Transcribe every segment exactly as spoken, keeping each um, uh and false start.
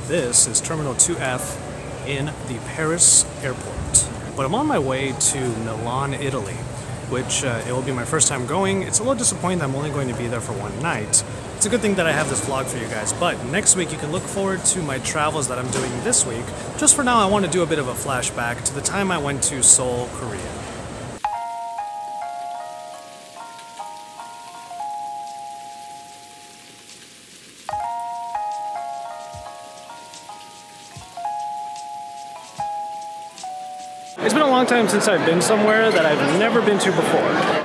This is Terminal two F in the Paris airport. But I'm on my way to Milan, Italy, which uh, it will be my first time going. It's a little disappointing that I'm only going to be there for one night. It's a good thing that I have this vlog for you guys, but next week you can look forward to my travels that I'm doing this week. Just for now, I want to do a bit of a flashback to the time I went to Seoul, Korea. It's been a long time since I've been somewhere that I've never been to before.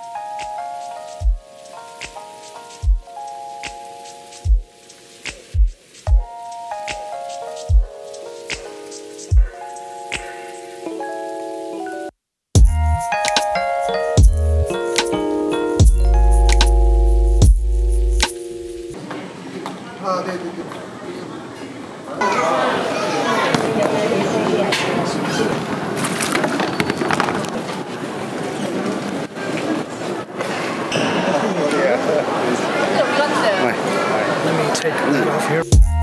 Let me take that off here.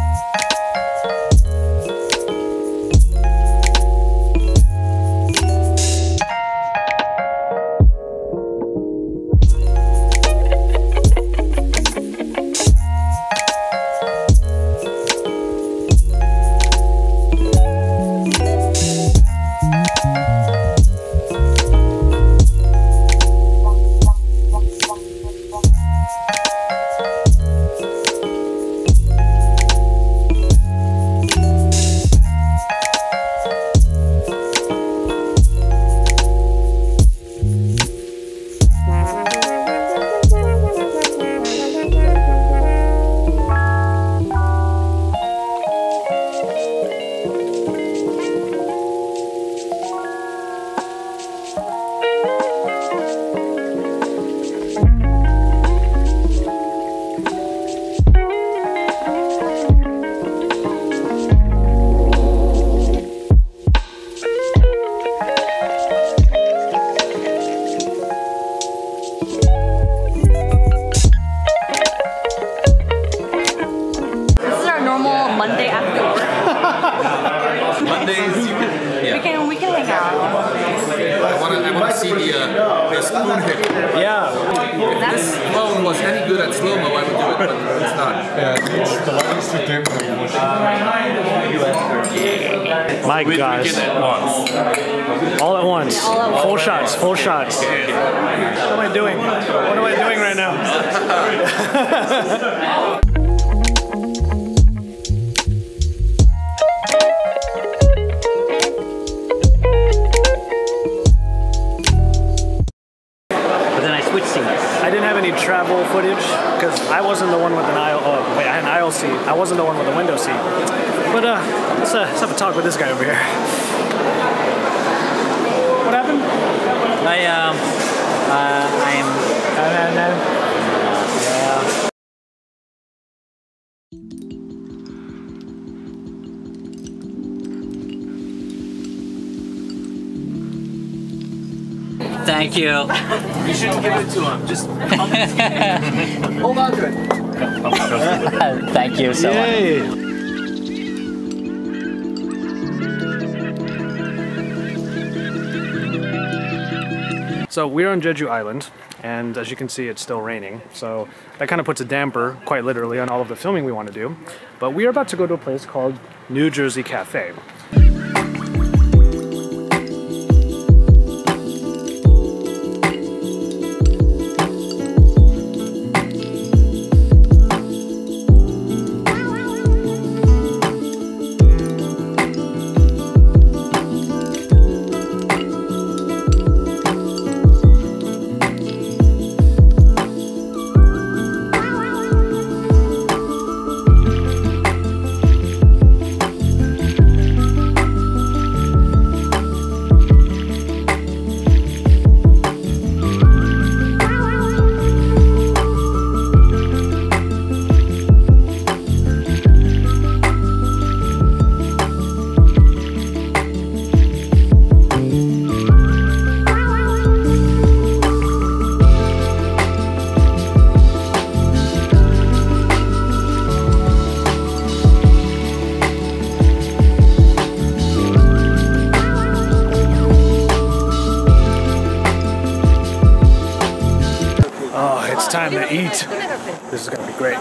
Monday after work. Mondays, you can, yeah. We can, we can hang out. I want to I wanna see the, uh, the spoon hip. Yeah. If this phone was any good at slow-mo, I would do it, but it's not. My we, gosh. We get it once. All at once. All at once. Full shots, full shots. What am I doing? What am I doing right now? I didn't have any travel footage because I wasn't the one with an aisle. Oh, wait, I had an aisle seat. I wasn't the one with a window seat. But uh, let's, uh, let's have a talk with this guy over here. What happened? I um, uh, I'm. Uh, no, no. Yeah. Thank you. You shouldn't give it to him. Just hold on to it. Thank you so Yay. much. So we're on Jeju Island, and as you can see, it's still raining. So that kind of puts a damper, quite literally, on all of the filming we want to do. But we are about to go to a place called New Jersey Cafe. time to eat. This is gonna be great.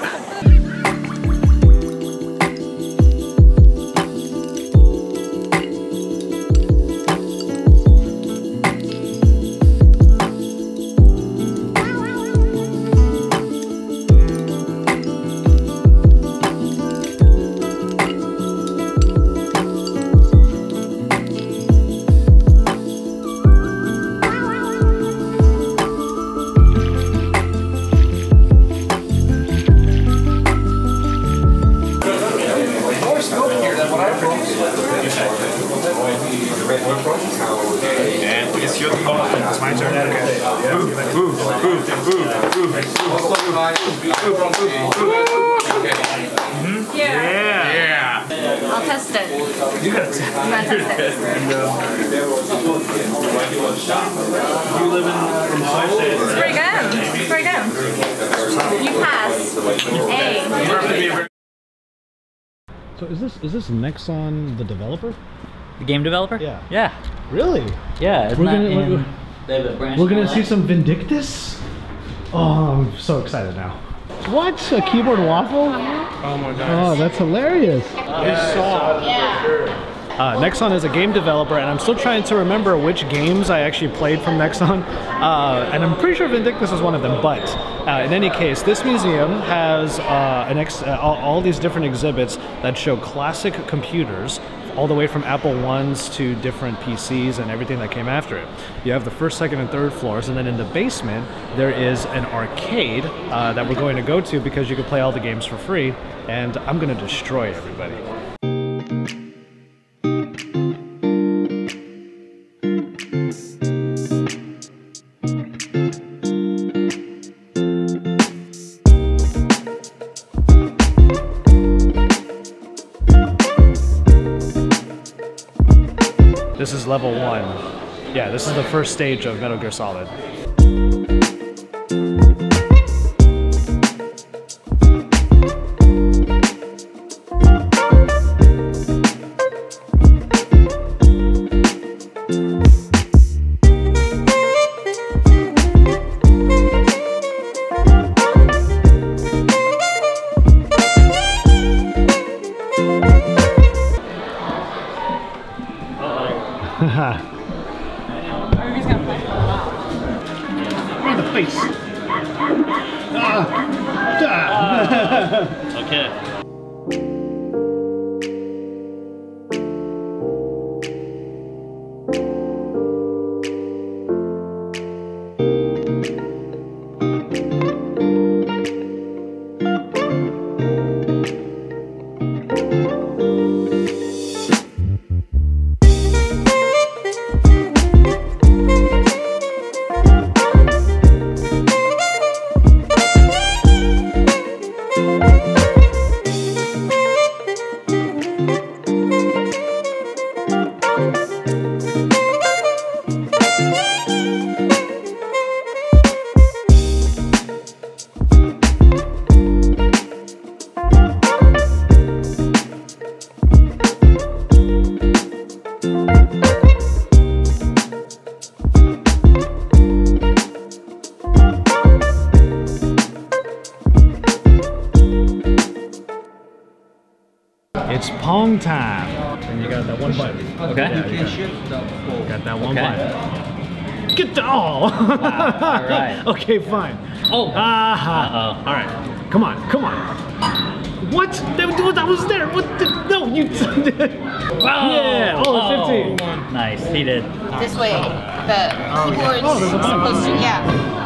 It's my turn. Yeah. Yeah. I'll test it. You gotta test I'm gonna test it. You live in South It's pretty good. It's pretty good. You pass. A. So is this is this Nexon the developer? The game developer? Yeah. Yeah. Really? Yeah. Isn't We're that gonna- in, we're- they have a branch We're gonna on see that? some Vindictus? Oh, I'm so excited now. What? A keyboard waffle? Oh my god. Oh, that's hilarious. Yeah. Uh, Nexon is a game developer, and I'm still trying to remember which games I actually played from Nexon. Uh, and I'm pretty sure Vindictus is one of them. But uh, in any case, this museum has uh, an ex uh, all, all these different exhibits that show classic computers, all the way from Apple ones to different P Cs and everything that came after it. You have the first, second, and third floors, and then in the basement there is an arcade uh, that we're going to go to because you can play all the games for free, and I'm going to destroy everybody. This is level one. Yeah, this is the first stage of Metal Gear Solid. Right in the face. Ah. Ah. Okay. It's Pong time. And you got that one button. Okay. Yeah, you got, got that one Okay. button. Get the all. all right. Okay, fine. Oh. Ah. Uh-oh. All right. Come on. Come on. What? That, that was there. What? The, no, you. Yeah. Oh, fifteen. Nice. He did. This way. The keyboard's Oh, there's a button. supposed to. Yeah.